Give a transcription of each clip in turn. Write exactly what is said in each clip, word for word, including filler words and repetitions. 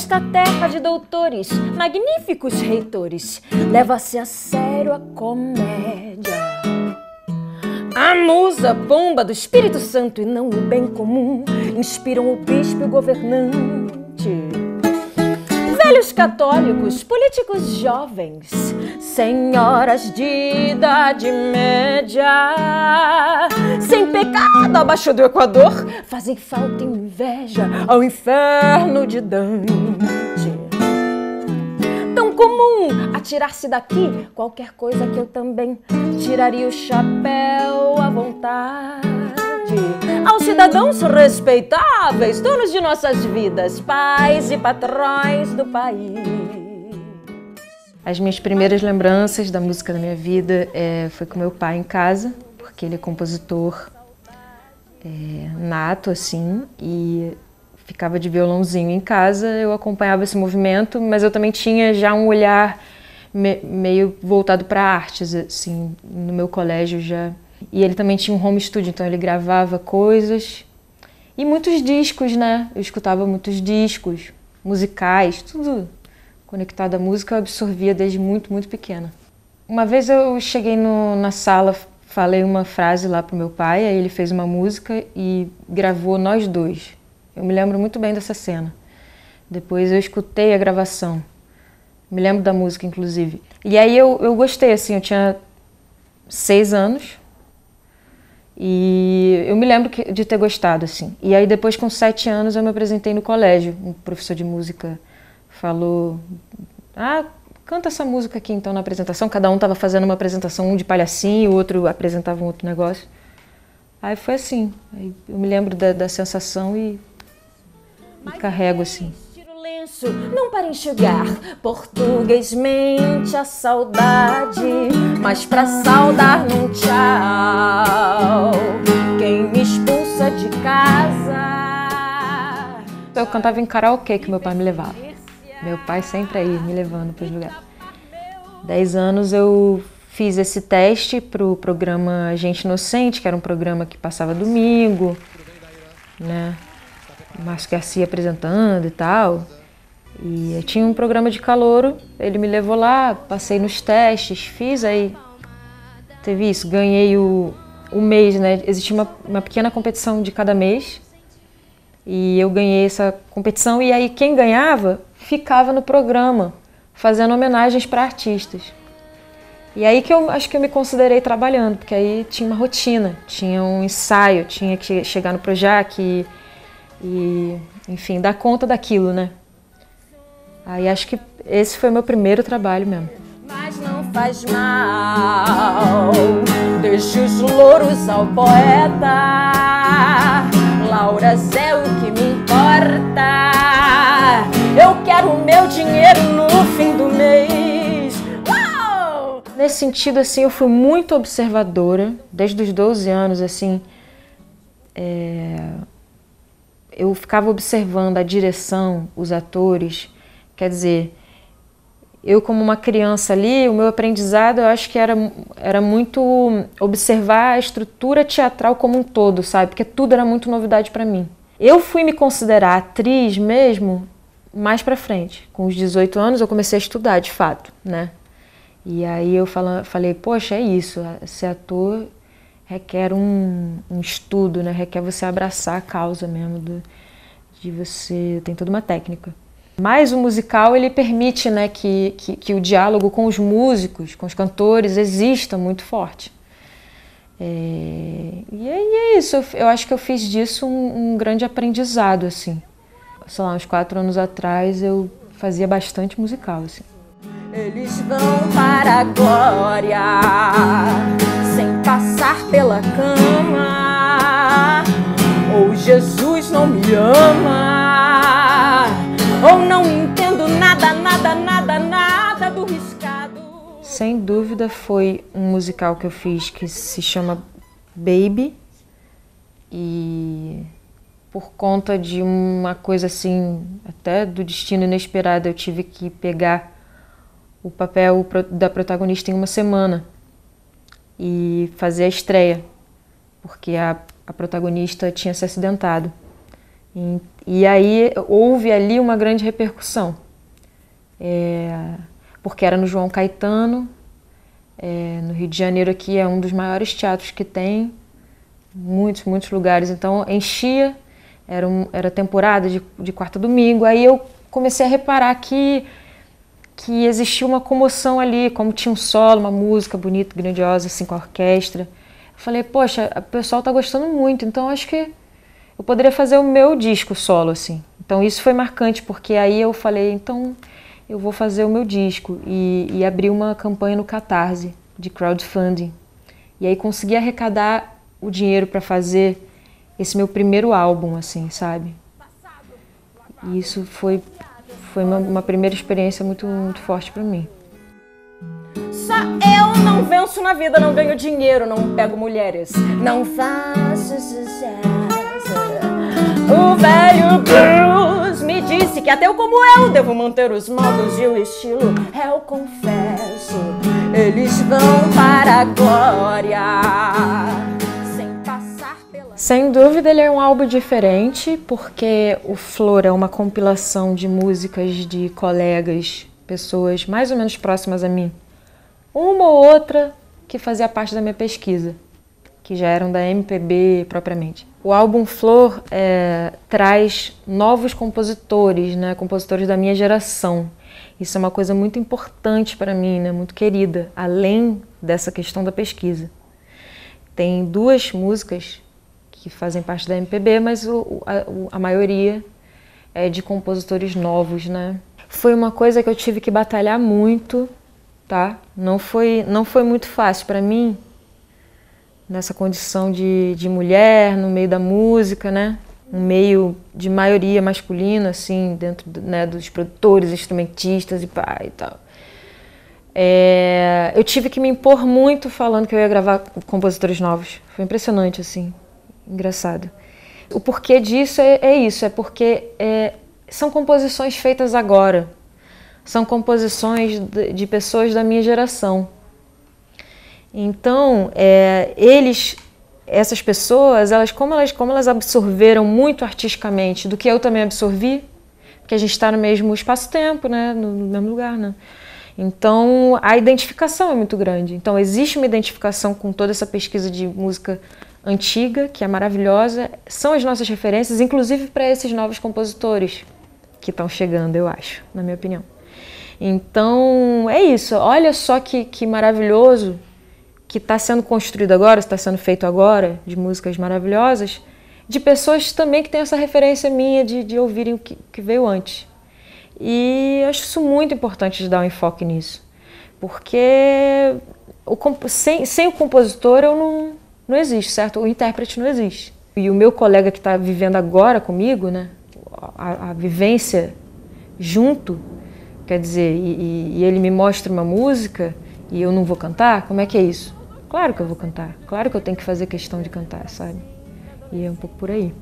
Nesta terra de doutores, magníficos reitores, leva-se a sério a comédia. A musa pomba do Espírito Santo e não o bem comum inspiram o bispo e o governante. Velhos católicos, políticos jovens, senhoras de idade média, sem pecado abaixo do Equador, fazem falta inveja ao inferno de Dante. Tão comum atirar-se daqui qualquer coisa que eu também tiraria o chapéu à vontade aos cidadãos respeitáveis, donos de nossas vidas, pais e patrões do país. As minhas primeiras lembranças da música da minha vida é, foi com meu pai em casa, porque ele é compositor é, nato, assim, e ficava de violãozinho em casa. Eu acompanhava esse movimento, mas eu também tinha já um olhar me, meio voltado para artes, assim, no meu colégio já. E ele também tinha um home studio, então ele gravava coisas e muitos discos, né? Eu escutava muitos discos musicais, tudo conectado à música, eu absorvia desde muito, muito pequena. Uma vez eu cheguei no, na sala, falei uma frase lá pro meu pai, aí ele fez uma música e gravou nós dois. Eu me lembro muito bem dessa cena. Depois eu escutei a gravação, me lembro da música, inclusive. E aí eu, eu gostei, assim, eu tinha seis anos, e eu me lembro de ter gostado, assim. E aí depois, com sete anos, eu me apresentei no colégio. Um professor de música falou, ah, canta essa música aqui então na apresentação. Cada um estava fazendo uma apresentação, um de palhacinho, o outro apresentava um outro negócio. Aí foi assim, aí eu me lembro da, da sensação e, e carrego assim. Não para enxugar portuguesmente a saudade, mas para saudar num tchau quem me expulsa de casa. Eu cantava em karaokê que meu pai me levava. Meu pai sempre aí me levando para os lugares. Dez anos eu fiz esse teste para o programa Gente Inocente, que era um programa que passava domingo, né? Márcio Garcia apresentando e tal. E eu tinha um programa de calouro, ele me levou lá, passei nos testes, fiz, aí teve isso, ganhei o, o mês, né? Existia uma, uma pequena competição de cada mês e eu ganhei essa competição e aí quem ganhava ficava no programa, fazendo homenagens para artistas. E aí que eu acho que eu me considerei trabalhando, porque aí tinha uma rotina, tinha um ensaio, tinha que chegar no Projac e, e enfim, dar conta daquilo, né? Aí acho que esse foi meu primeiro trabalho mesmo. Mas não faz mal, deixa os louros ao poeta, Lauras é o que me importa, eu quero o meu dinheiro no fim do mês. Uau! Nesse sentido, assim, eu fui muito observadora, desde os doze anos, assim, é... eu ficava observando a direção, os atores. Quer dizer, eu como uma criança ali, o meu aprendizado eu acho que era, era muito observar a estrutura teatral como um todo, sabe? Porque tudo era muito novidade para mim. Eu fui me considerar atriz mesmo mais pra frente. Com os dezoito anos eu comecei a estudar, de fato, né? E aí eu fala, falei, poxa, é isso, ser ator requer um, um estudo, né? Requer você abraçar a causa mesmo, do, de você, tem toda uma técnica. Mas o musical, ele permite, né, que, que, que o diálogo com os músicos, com os cantores, exista muito forte. É, e é isso, eu, eu acho que eu fiz disso um, um grande aprendizado, assim. Sei lá, uns quatro anos atrás eu fazia bastante musical, assim. Eles vão para a glória, sem passar pela cama, ou Jesus não me ama, ou não entendo nada, nada, nada, nada do riscado. Sem dúvida foi um musical que eu fiz que se chama Baby. E por conta de uma coisa assim, até do destino inesperado, eu tive que pegar o papel da protagonista em uma semana e fazer a estreia, porque a, a protagonista tinha se acidentado. E, e aí houve ali uma grande repercussão, é, porque era no João Caetano, é, no Rio de Janeiro aqui é um dos maiores teatros que tem, muitos, muitos lugares, então enchia, era, um, era temporada de, de quarta a domingo, aí eu comecei a reparar que, que existia uma comoção ali, como tinha um solo, uma música bonita, grandiosa, assim, com a orquestra. Eu falei, poxa, o pessoal tá gostando muito, então acho que eu poderia fazer o meu disco solo, assim. Então isso foi marcante, porque aí eu falei, então eu vou fazer o meu disco. E, e abri uma campanha no Catarse, de crowdfunding. E aí consegui arrecadar o dinheiro para fazer esse meu primeiro álbum, assim, sabe? E isso foi, foi uma, uma primeira experiência muito, muito forte para mim. Só eu não venço na vida, não ganho dinheiro, não pego mulheres, não faço sucesso. O velho Bruce me disse que até eu como eu devo manter os modos e o estilo. Eu confesso, eles vão para a glória, sem passar pela... Sem dúvida ele é um álbum diferente, porque o Flor é uma compilação de músicas de colegas, pessoas mais ou menos próximas a mim. Uma ou outra que fazia parte da minha pesquisa, que já eram da M P B propriamente. O álbum Flor é, traz novos compositores, né, compositores da minha geração. Isso é uma coisa muito importante para mim, né, muito querida, além dessa questão da pesquisa. Tem duas músicas que fazem parte da M P B, mas o, a, a maioria é de compositores novos, né. Foi uma coisa que eu tive que batalhar muito, tá? Não foi, não foi muito fácil para mim, nessa condição de, de mulher, no meio da música, né? Um meio de maioria masculina, assim, dentro, né, dos produtores, instrumentistas e pá e tal. É, eu tive que me impor muito falando que eu ia gravar com compositores novos. Foi impressionante, assim, engraçado. O porquê disso é, é isso, é porque é, são composições feitas agora. São composições de, de pessoas da minha geração. Então, é, eles, essas pessoas, elas como, elas, como elas absorveram muito artisticamente do que eu também absorvi, porque a gente está no mesmo espaço-tempo, né, no, no mesmo lugar, né? Então, a identificação é muito grande. Então, existe uma identificação com toda essa pesquisa de música antiga, que é maravilhosa. São as nossas referências, inclusive para esses novos compositores que estão chegando, eu acho, na minha opinião. Então, é isso. Olha só que, que maravilhoso que está sendo construído agora, está sendo feito agora, de músicas maravilhosas, de pessoas também que têm essa referência minha de, de ouvirem o que, que veio antes. E eu acho isso muito importante de dar um enfoque nisso, porque o, sem, sem o compositor eu não, não existe, certo? O intérprete não existe. E o meu colega que está vivendo agora comigo, né, a, a vivência junto, quer dizer, e, e ele me mostra uma música e eu não vou cantar, como é que é isso? Claro que eu vou cantar, claro que eu tenho que fazer questão de cantar, sabe? E é um pouco por aí.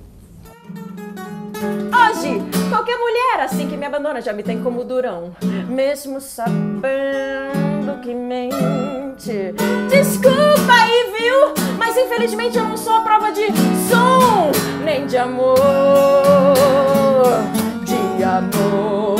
Hoje, qualquer mulher assim que me abandona já me tem como durão, mesmo sabendo que mente. Desculpa aí, viu? Mas infelizmente eu não sou a prova de som, nem de amor, de amor.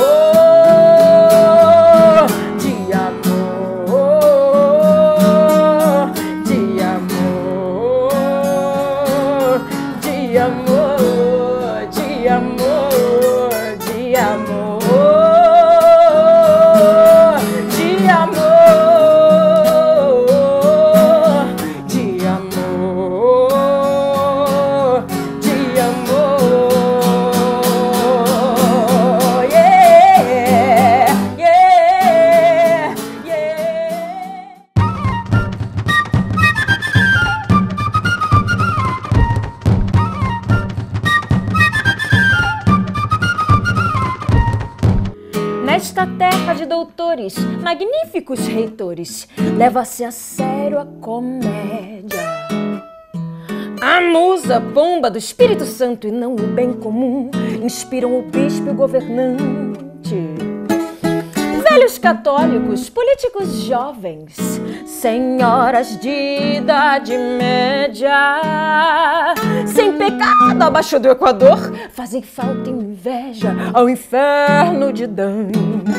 Nesta terra de doutores, magníficos reitores, leva-se a sério a comédia. A musa bomba do Espírito Santo e não o bem comum inspiram o bispo e o governante. Velhos católicos, políticos jovens, senhoras de idade média, sem pecado abaixo do Equador, fazem falta em inveja ao inferno de Dante.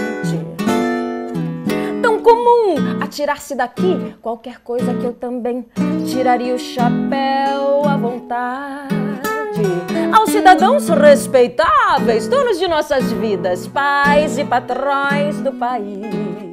Tão comum atirar-se daqui, qualquer coisa que eu também tiraria o chapéu à vontade aos cidadãos respeitáveis, donos de nossas vidas, pais e patrões do país.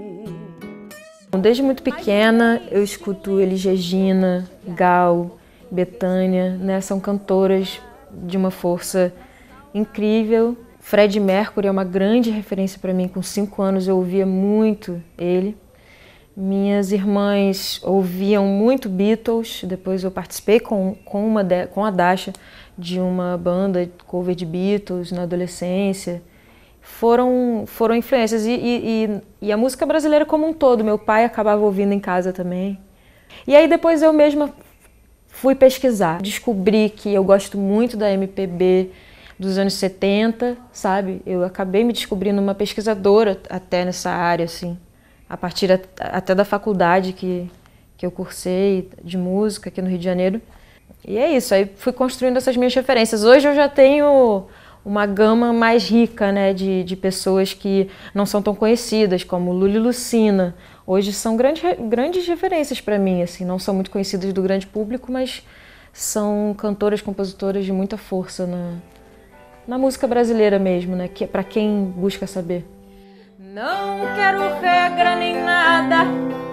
Desde muito pequena eu escuto Elis Regina, Gal, Bethânia, né? São cantoras de uma força incrível. Freddie Mercury é uma grande referência para mim. Com cinco anos eu ouvia muito ele. Minhas irmãs ouviam muito Beatles. Depois eu participei com, com, uma de, com a Dasha de uma banda cover de Beatles na adolescência. Foram, foram influências. E, e, e a música brasileira como um todo. Meu pai acabava ouvindo em casa também. E aí depois eu mesma fui pesquisar. Descobri que eu gosto muito da M P B dos anos setenta, sabe? Eu acabei me descobrindo uma pesquisadora até nessa área, assim. A partir até da faculdade que, que eu cursei de música aqui no Rio de Janeiro. E é isso, aí fui construindo essas minhas referências. Hoje eu já tenho uma gama mais rica, né, de, de pessoas que não são tão conhecidas, como Lula e Lucina. Hoje são grandes, grandes referências para mim, assim, não são muito conhecidas do grande público, mas são cantoras, compositoras de muita força na, na música brasileira mesmo, né, que é para quem busca saber. Não quero regra nem nada,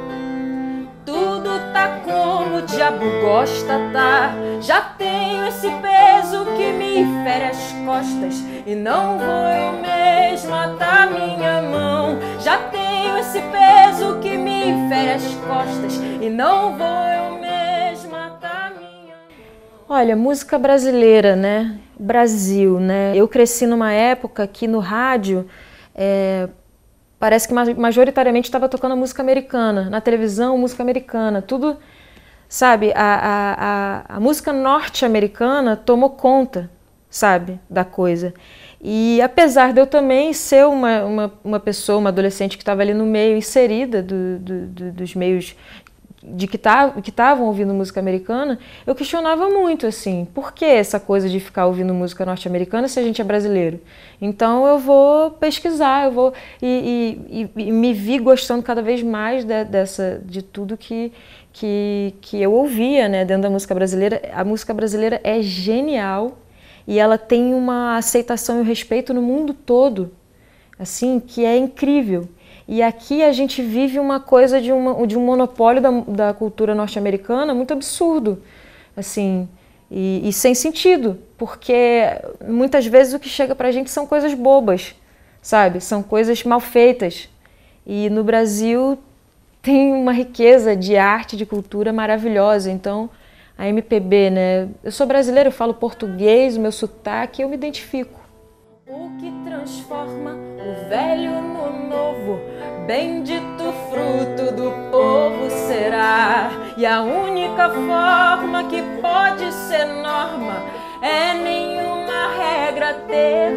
tudo tá como o diabo gosta, tá? Já tenho esse peso que me fere as costas e não vou eu mesmo atar minha mão. Já tenho esse peso que me fere as costas e não vou eu mesmo atar minha mão. Olha, música brasileira, né? Brasil, né? Eu cresci numa época que no rádio é, parece que majoritariamente estava tocando música americana, na televisão, música americana, tudo, sabe, a, a, a, a música norte-americana tomou conta, sabe, da coisa. E apesar de eu também ser uma, uma, uma pessoa, uma adolescente que estava ali no meio, inserida do, do, do, dos meios de que estavam ouvindo música americana, eu questionava muito, assim, por que essa coisa de ficar ouvindo música norte-americana se a gente é brasileiro? Então eu vou pesquisar, eu vou e, e, e me vi gostando cada vez mais de, dessa, de tudo que, que, que eu ouvia, né, dentro da música brasileira. A música brasileira é genial e ela tem uma aceitação e um respeito no mundo todo, assim, que é incrível. E aqui a gente vive uma coisa de, uma, de um monopólio da, da cultura norte-americana muito absurdo, assim, e, e sem sentido, porque muitas vezes o que chega pra gente são coisas bobas, sabe? São coisas mal feitas. E no Brasil tem uma riqueza de arte, de cultura maravilhosa. Então, a M P B, né? Eu sou brasileira, eu falo português, o meu sotaque, eu me identifico. O que transforma o velho no novo, bendito fruto do povo será. E a única forma que pode ser norma é nenhuma regra ter,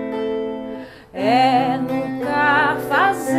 é nunca fazer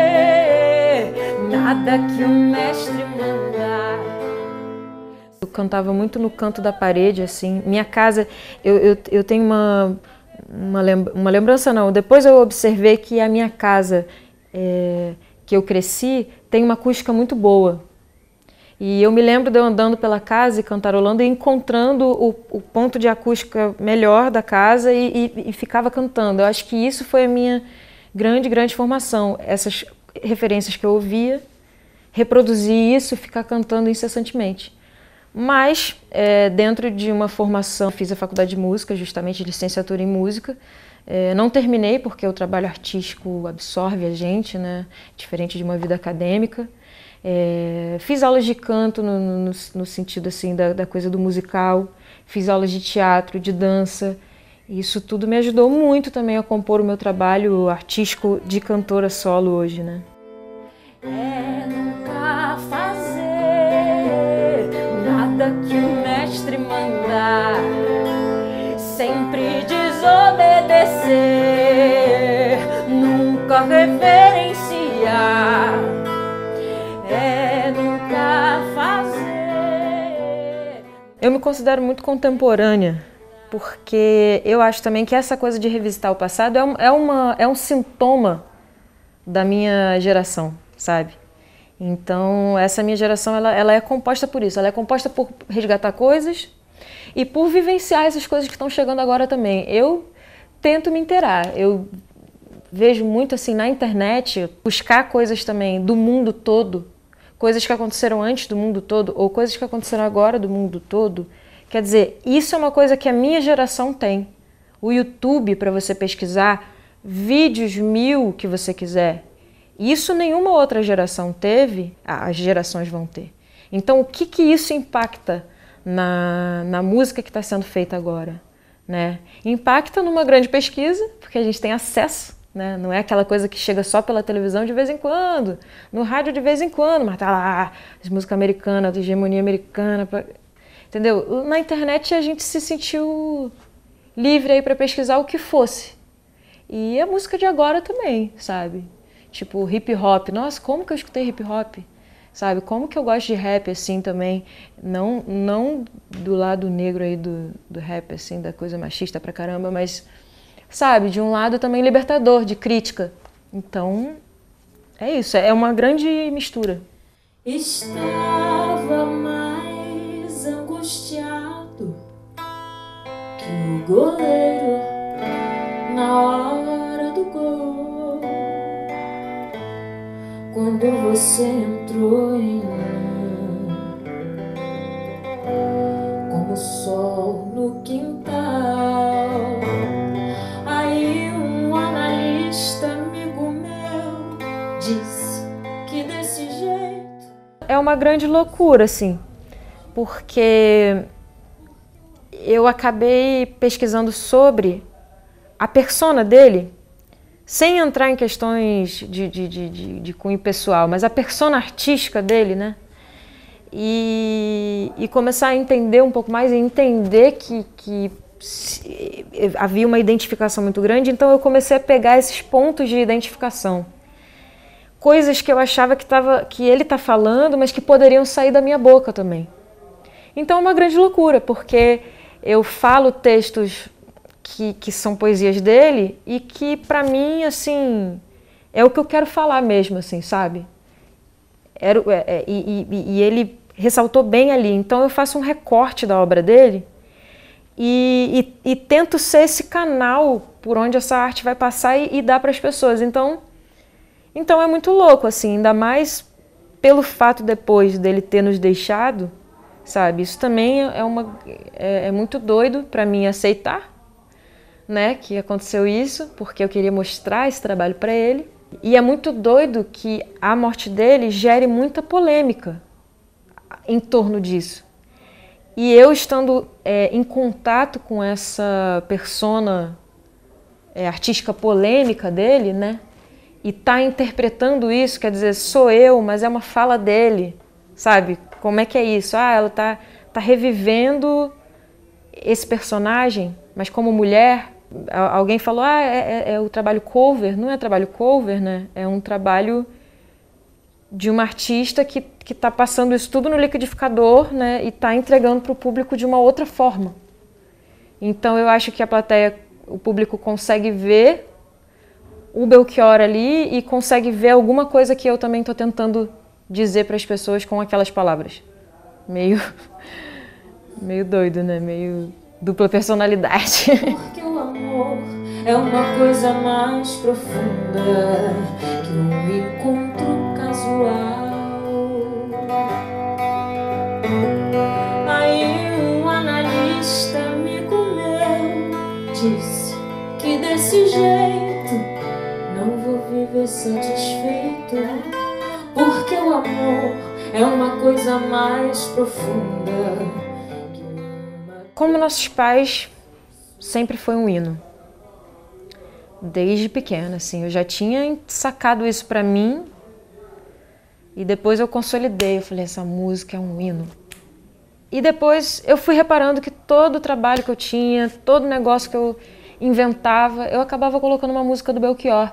nada que o mestre mandar. Eu cantava muito no canto da parede, assim. Minha casa, eu, eu, eu tenho uma... Uma, lembra, uma lembrança não, depois eu observei que a minha casa é, que eu cresci tem uma acústica muito boa. E eu me lembro de eu andando pela casa e cantarolando e encontrando o, o ponto de acústica melhor da casa e, e, e ficava cantando. Eu acho que isso foi a minha grande, grande formação. Essas referências que eu ouvia, reproduzir isso e ficar cantando incessantemente. Mas, é, dentro de uma formação, fiz a faculdade de música, justamente licenciatura em música. É, não terminei porque o trabalho artístico absorve a gente, né? Diferente de uma vida acadêmica. É, fiz aulas de canto no, no, no sentido assim, da, da coisa do musical. Fiz aulas de teatro, de dança. Isso tudo me ajudou muito também a compor o meu trabalho artístico de cantora solo hoje, né? É nunca fazer nada que o mestre mandar, sempre desobedecer, nunca reverenciar. É nunca Eu me considero muito contemporânea, porque eu acho também que essa coisa de revisitar o passado é, um, é, uma, é um sintoma da minha geração, sabe? Então, essa minha geração, ela, ela é composta por isso. Ela é composta por resgatar coisas e por vivenciar essas coisas que estão chegando agora também. Eu tento me inteirar. Eu vejo muito assim na internet, buscar coisas também do mundo todo, coisas que aconteceram antes do mundo todo ou coisas que aconteceram agora do mundo todo. Quer dizer, isso é uma coisa que a minha geração tem. O YouTube, para você pesquisar, vídeos mil que você quiser. Isso nenhuma outra geração teve, as gerações vão ter. Então, o que, que isso impacta na, na música que está sendo feita agora? Né? Impacta numa grande pesquisa, porque a gente tem acesso, né? Não é aquela coisa que chega só pela televisão de vez em quando, no rádio de vez em quando, mas tá lá, as músicas americanas, a hegemonia americana, pra... entendeu? Na internet a gente se sentiu livre aí para pesquisar o que fosse. E a música de agora também, sabe? Tipo, hip hop. Nossa, como que eu escutei hip hop? Sabe? Como que eu gosto de rap, assim, também. Não, não do lado negro aí do, do rap, assim, da coisa machista pra caramba, mas, sabe? De um lado também libertador, de crítica. Então, é isso. É uma grande mistura. Estava mais angustiado que o goleiro na hora do gol. Quando você entrou em mim, como o sol no quintal. Aí um analista amigo meu disse que desse jeito... É uma grande loucura, assim, porque eu acabei pesquisando sobre a persona dele, sem entrar em questões de, de, de, de, de cunho pessoal, mas a persona artística dele, né? E, e começar a entender um pouco mais e entender que, que se, havia uma identificação muito grande, então eu comecei a pegar esses pontos de identificação. Coisas que eu achava que, tava, que ele está falando, mas que poderiam sair da minha boca também. Então é uma grande loucura, porque eu falo textos Que, que são poesias dele e que, para mim, assim, é o que eu quero falar mesmo, assim, sabe? Era, é, é, e, e, e ele ressaltou bem ali. Então, eu faço um recorte da obra dele e, e, e tento ser esse canal por onde essa arte vai passar e, e dar para as pessoas. Então, então, é muito louco, assim, ainda mais pelo fato depois dele ter nos deixado, sabe? Isso também é, uma, é, é muito doido para mim aceitar, né, que aconteceu isso, porque eu queria mostrar esse trabalho para ele. E é muito doido que a morte dele gere muita polêmica em torno disso. E eu estando é, em contato com essa persona é, artística polêmica dele, né, e tá interpretando isso, quer dizer, sou eu, mas é uma fala dele, sabe? Como é que é isso? Ah, ela tá, tá revivendo esse personagem, mas como mulher. Alguém falou, ah, é, é, é o trabalho cover. Não é trabalho cover, né? É um trabalho de uma artista que que está passando isso tudo no liquidificador, né? E está entregando para o público de uma outra forma. Então eu acho que a plateia, o público consegue ver o Belchior ali e consegue ver alguma coisa que eu também estou tentando dizer para as pessoas com aquelas palavras. Meio, meio doido, né? Meio dupla personalidade. Porque o amor é uma coisa mais profunda que um encontro casual. Aí um analista amigo meu disse que desse jeito não vou viver satisfeito, porque o amor é uma coisa mais profunda. Como nossos pais, sempre foi um hino. Desde pequena, assim, eu já tinha sacado isso pra mim e depois eu consolidei, eu falei, essa música é um hino. E depois eu fui reparando que todo o trabalho que eu tinha, todo negócio que eu inventava, eu acabava colocando uma música do Belchior.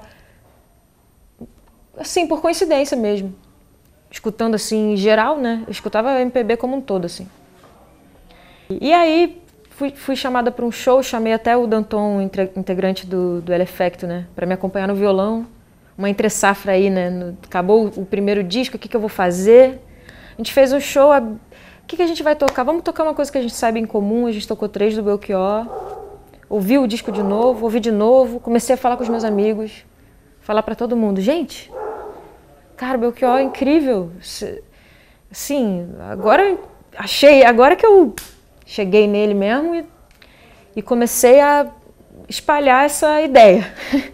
Assim, por coincidência mesmo. Escutando assim, em geral, né? Eu escutava M P B como um todo, assim. E aí fui, fui chamada para um show, chamei até o Danton, integrante do, do L-Effecto, né, para me acompanhar no violão. Uma entre-safra aí, né, no, acabou o primeiro disco, o que, que eu vou fazer? A gente fez um show, a, o que, que a gente vai tocar? Vamos tocar uma coisa que a gente sabe em comum, a gente tocou três do Belchior, ouvi o disco de novo, ouvi de novo, comecei a falar com os meus amigos, falar para todo mundo, gente, cara, o Belchior é incrível, sim, agora achei, agora que eu cheguei nele mesmo e, e comecei a espalhar essa ideia.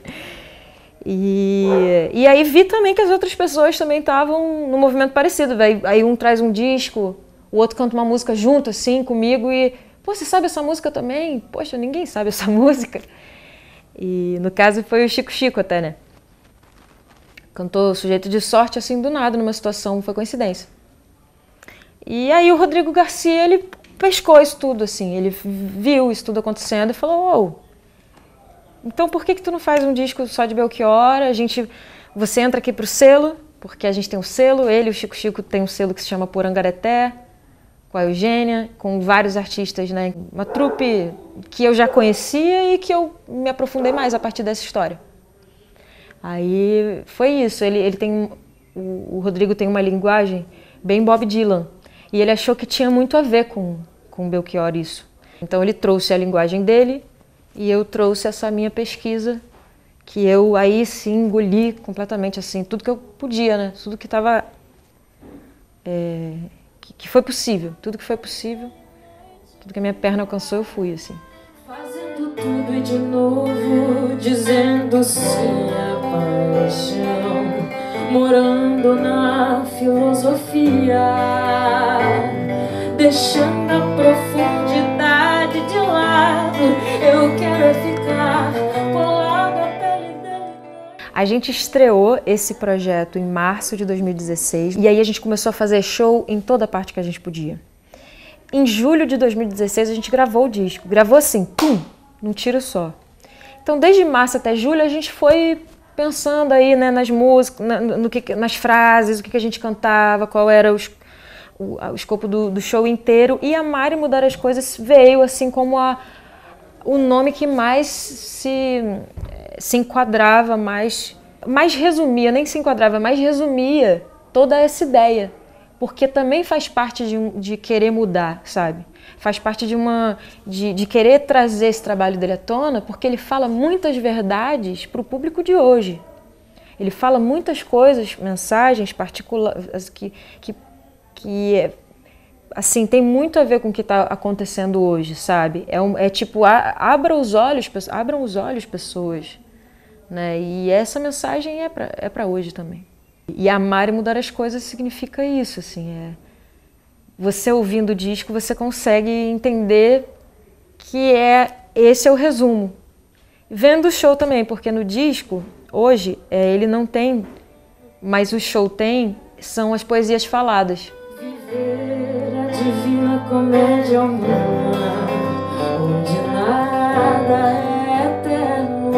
E, e aí vi também que as outras pessoas também estavam num movimento parecido. Aí, aí um traz um disco, o outro canta uma música junto, assim, comigo e... Pô, você sabe essa música também? Poxa, ninguém sabe essa música. E no caso foi o Chico Chico até, né? Cantou Sujeito de Sorte, assim, do nada, numa situação, foi coincidência. E aí o Rodrigo Garcia, ele pescou isso tudo, assim. Ele viu isso tudo acontecendo e falou... Oh, então por que que tu não faz um disco só de Belchior? A gente, você entra aqui pro selo, porque a gente tem um selo, ele e o Chico Chico tem um selo que se chama Porangareté, com a Eugênia, com vários artistas, né? Uma trupe que eu já conhecia e que eu me aprofundei mais a partir dessa história. Aí foi isso, ele, ele tem, o, o Rodrigo tem uma linguagem bem Bob Dylan, e ele achou que tinha muito a ver com, com Belchior isso. Então ele trouxe a linguagem dele, e eu trouxe essa minha pesquisa, que eu aí sim engoli completamente, assim, tudo que eu podia, né? Tudo que estava... É, que, que foi possível, tudo que foi possível, tudo que a minha perna alcançou, eu fui, assim. Fazendo tudo e de novo, dizendo sim à paixão, morando na filosofia, deixando a profundidade de lado, eu quero ficar colado à pele dele. A gente estreou esse projeto em março de dois mil e dezesseis e aí a gente começou a fazer show em toda parte que a gente podia. Em julho de dois mil e dezesseis a gente gravou o disco, gravou assim, pum, num tiro só. Então desde março até julho a gente foi pensando aí, né, nas músicas, no, no que, nas frases, o que, que a gente cantava, qual era os O, o escopo do, do show inteiro, e a Mari Mudar as Coisas veio assim como a, o nome que mais se, se enquadrava, mais, mais resumia, nem se enquadrava, mais resumia toda essa ideia, porque também faz parte de, de querer mudar, sabe? Faz parte de, uma, de, de querer trazer esse trabalho dele à tona, porque ele fala muitas verdades para o público de hoje. Ele fala muitas coisas, mensagens particulares que, que que, assim, tem muito a ver com o que está acontecendo hoje, sabe? É, um, é tipo, a, abra os olhos, abram os olhos, pessoas, né? E essa mensagem é para é para hoje também. E amar e mudar as coisas significa isso, assim, é... Você ouvindo o disco, você consegue entender que é, esse é o resumo. Vendo o show também, porque no disco, hoje, é, ele não tem, mas o show tem, são as poesias faladas. Viver a divina comédia humana, onde nada é eterno.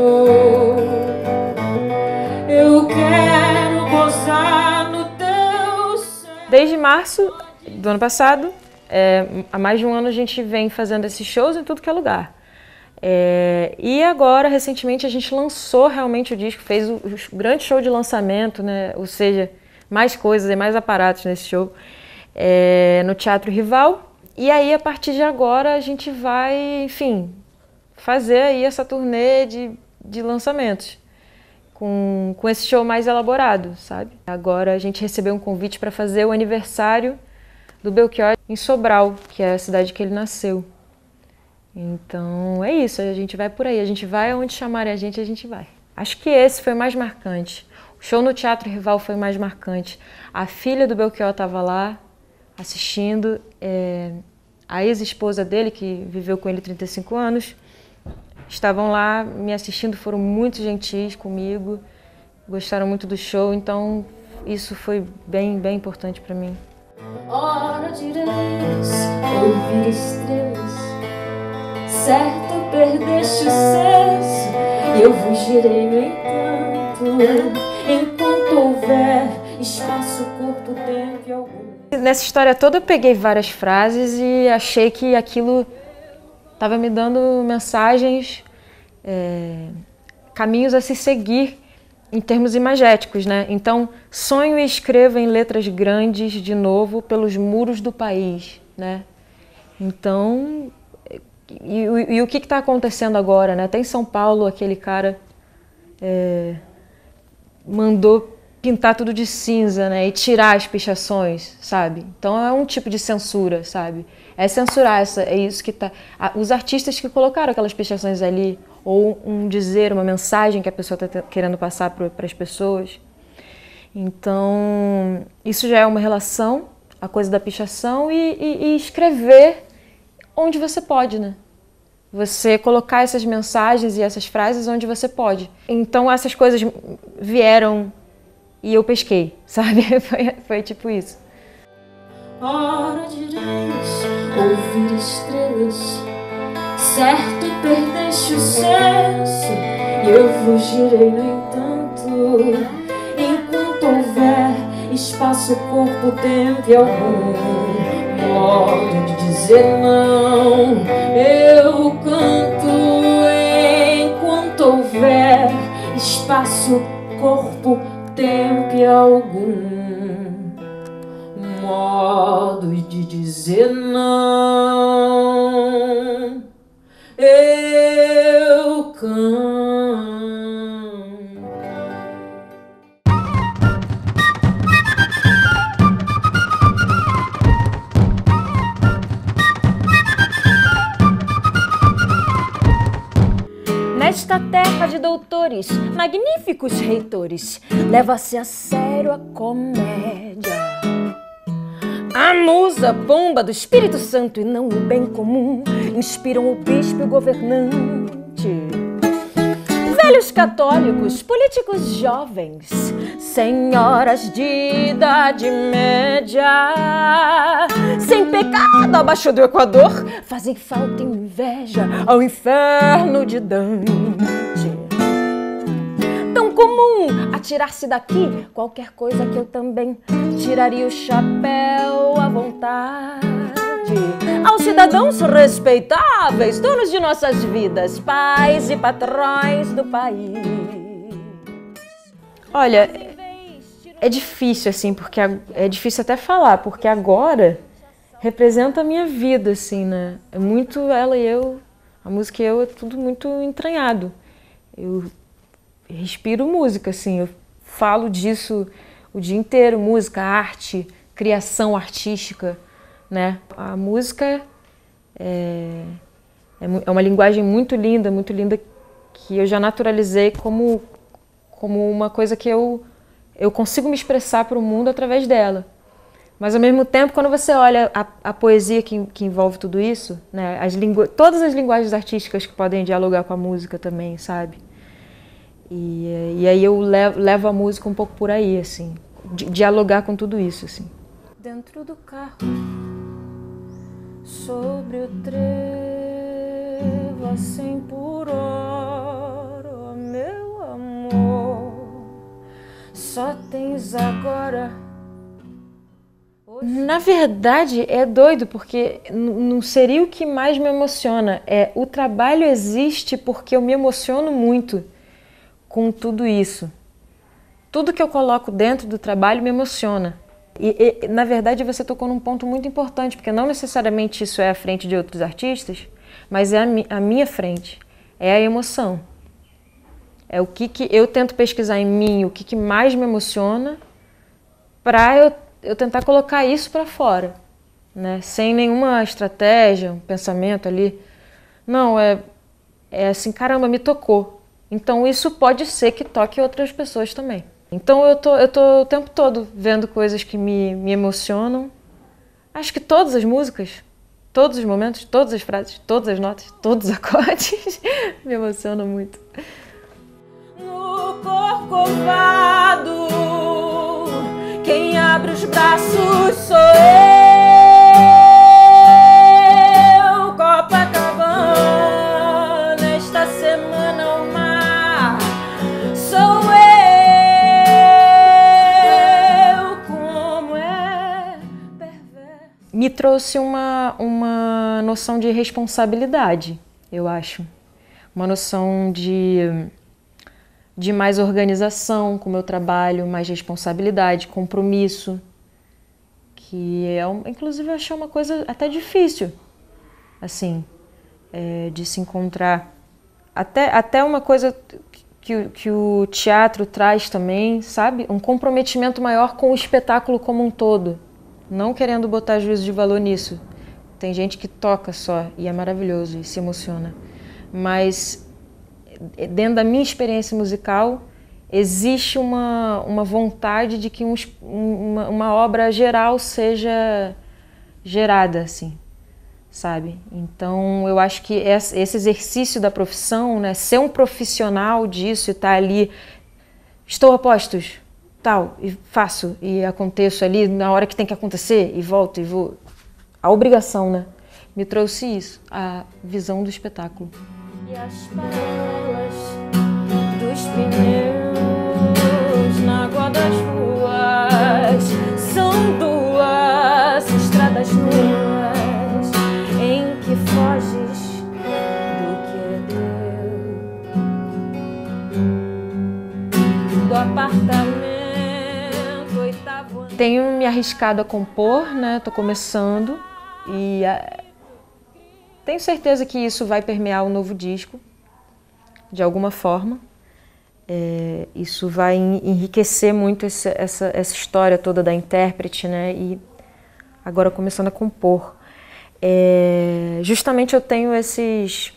Eu quero gozar no teu céu. Desde março do ano passado, é, há mais de um ano a gente vem fazendo esses shows em tudo que é lugar. É, e agora, recentemente, a gente lançou realmente o disco, fez o, o grande show de lançamento, né? Ou seja, mais coisas e mais aparatos nesse show. É, no Teatro Rival, e aí a partir de agora a gente vai, enfim, fazer aí essa turnê de, de lançamentos com, com esse show mais elaborado, sabe? Agora a gente recebeu um convite para fazer o aniversário do Belchior em Sobral, que é a cidade que ele nasceu. Então é isso, a gente vai por aí, a gente vai aonde chamarem a gente, a gente vai. Acho que esse foi o mais marcante. O show no Teatro Rival foi o mais marcante. A filha do Belchior estava lá, assistindo, é, a ex-esposa dele, que viveu com ele trinta e cinco anos, estavam lá me assistindo, foram muito gentis comigo, gostaram muito do show, então isso foi bem, bem importante para mim. Ora direis, ouvir estrelas, certo perdeste o senso, e eu fugirei no encanto, enquanto houver espaço, corpo, tempo e algum. Nessa história toda eu peguei várias frases e achei que aquilo estava me dando mensagens, é, caminhos a se seguir em termos imagéticos, né? Então, sonho e escrevo em letras grandes de novo pelos muros do país, né? Então, e, e, e o que está acontecendo agora, né? Até em São Paulo, aquele cara é, mandou pintar tudo de cinza, né? E tirar as pichações, sabe? Então é um tipo de censura, sabe? É censurar, essa, é isso que tá... Os artistas que colocaram aquelas pichações ali, ou um dizer, uma mensagem que a pessoa está querendo passar para as pessoas. Então, isso já é uma relação, a coisa da pichação, e, e, e escrever onde você pode, né? Você colocar essas mensagens e essas frases onde você pode. Então, essas coisas vieram e eu pesquei, sabe? Foi, foi tipo isso. Ora direis ouvir estrelas, certo perdeste o senso, e eu fugirei, no entanto, enquanto houver espaço, corpo, tempo e algum modo de dizer não. Eu canto enquanto houver espaço, corpo, tempo e algum modo de dizer não. Eu canto. Nesta terra de doutores, magníficos reitores, leva-se a sério a comédia. A musa, pomba do Espírito Santo e não o bem comum, inspiram o bispo e o governante. Velhos católicos, políticos jovens, senhoras de idade média, sem pecado abaixo do Equador, fazem falta inveja ao inferno de Dante. Tão comum atirar-se daqui qualquer coisa que eu também tiraria o chapéu à vontade aos cidadãos respeitáveis, donos de nossas vidas, pais e patrões do país. Olha, é difícil assim, porque é difícil até falar, porque agora representa a minha vida, assim, né? É muito ela e eu, a música e eu, é tudo muito entranhado. Eu respiro música, assim, eu falo disso o dia inteiro, música, arte, criação artística, né? A música é, é uma linguagem muito linda, muito linda, que eu já naturalizei como, como uma coisa que eu, eu consigo me expressar para o mundo através dela. Mas, ao mesmo tempo, quando você olha a, a poesia que, que envolve tudo isso, né? As lingu todas as linguagens artísticas que podem dialogar com a música também, sabe? E, e aí eu levo, levo a música um pouco por aí, assim, di dialogar com tudo isso, assim. Dentro do carro, sobre o trevo a cem por hora, oh, meu amor, só tens agora. Na verdade, é doido, porque não seria o que mais me emociona. É, o trabalho existe porque eu me emociono muito com tudo isso. Tudo que eu coloco dentro do trabalho me emociona. E, e, na verdade, você tocou num ponto muito importante, porque não necessariamente isso é a frente de outros artistas, mas é a, mi a minha frente, é a emoção. É o que, que eu tento pesquisar em mim, o que, que mais me emociona, para eu, eu tentar colocar isso para fora, né? Sem nenhuma estratégia, um pensamento ali. Não, é, é assim, caramba, me tocou. Então isso pode ser que toque outras pessoas também. Então eu tô, eu tô o tempo todo vendo coisas que me, me emocionam. Acho que todas as músicas, todos os momentos, todas as frases, todas as notas, todos os acordes me emocionam muito. No Corcovado, quem abre os braços sou eu, Copacabana, esta semana o mar sou eu, como é trouxe uma, uma noção de responsabilidade, eu acho. Uma noção de, de mais organização com o meu trabalho, mais responsabilidade, compromisso, que é, inclusive, eu achei uma coisa até difícil, assim, é, de se encontrar. Até, até uma coisa que, que o teatro traz também, sabe? Um comprometimento maior com o espetáculo como um todo. Não querendo botar juízo de valor nisso. Tem gente que toca só e é maravilhoso e se emociona. Mas dentro da minha experiência musical, existe uma, uma vontade de que um, uma, uma obra geral seja gerada, assim, sabe? Então, eu acho que esse exercício da profissão, né, ser um profissional disso e estar ali, estou a postos, tal, e faço, e aconteço ali na hora que tem que acontecer, e volto, e vou. A obrigação, né, me trouxe isso, a visão do espetáculo. E as panelas dos pneus na água das ruas são duas estradas nuas em que foges do que é teu, do apartamento oitavo. Tenho me arriscado a compor, né? Tô começando e a... tenho certeza que isso vai permear o novo disco, de alguma forma. É, isso vai enriquecer muito essa, essa, essa história toda da intérprete, né? E agora começando a compor. É, justamente eu tenho esses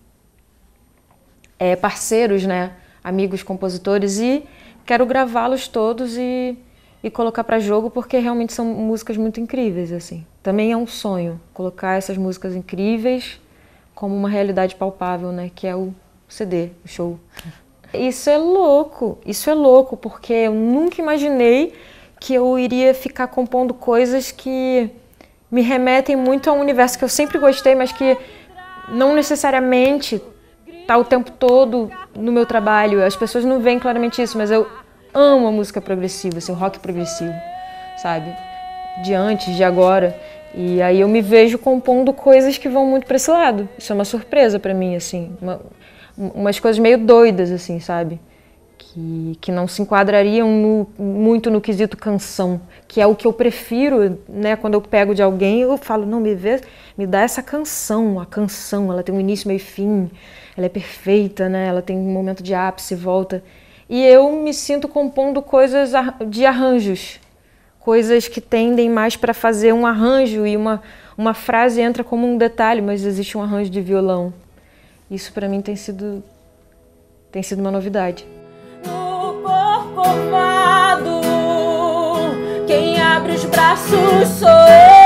é, parceiros, né? Amigos compositores, e quero gravá-los todos e, e colocar para jogo, porque realmente são músicas muito incríveis, assim. Também é um sonho colocar essas músicas incríveis como uma realidade palpável, né? Que é o C D, o show. Isso é louco, isso é louco, porque eu nunca imaginei que eu iria ficar compondo coisas que me remetem muito a um universo que eu sempre gostei, mas que não necessariamente está o tempo todo no meu trabalho. As pessoas não veem claramente isso, mas eu amo a música progressiva, assim, o rock progressivo, sabe? De antes, de agora. E aí eu me vejo compondo coisas que vão muito para esse lado. Isso é uma surpresa para mim, assim, uma, umas coisas meio doidas, assim, sabe? Que, que não se enquadrariam no, muito no quesito canção, que é o que eu prefiro, né? Quando eu pego de alguém, eu falo, não, me vê, me dá essa canção, a canção, ela tem um início, meio e fim, ela é perfeita, né? Ela tem um momento de ápice, volta. E eu me sinto compondo coisas de arranjos, coisas que tendem mais para fazer um arranjo e uma, uma frase entra como um detalhe, mas existe um arranjo de violão. Isso para mim tem sido, tem sido uma novidade. No Corcovado, quem abre os braços sou eu.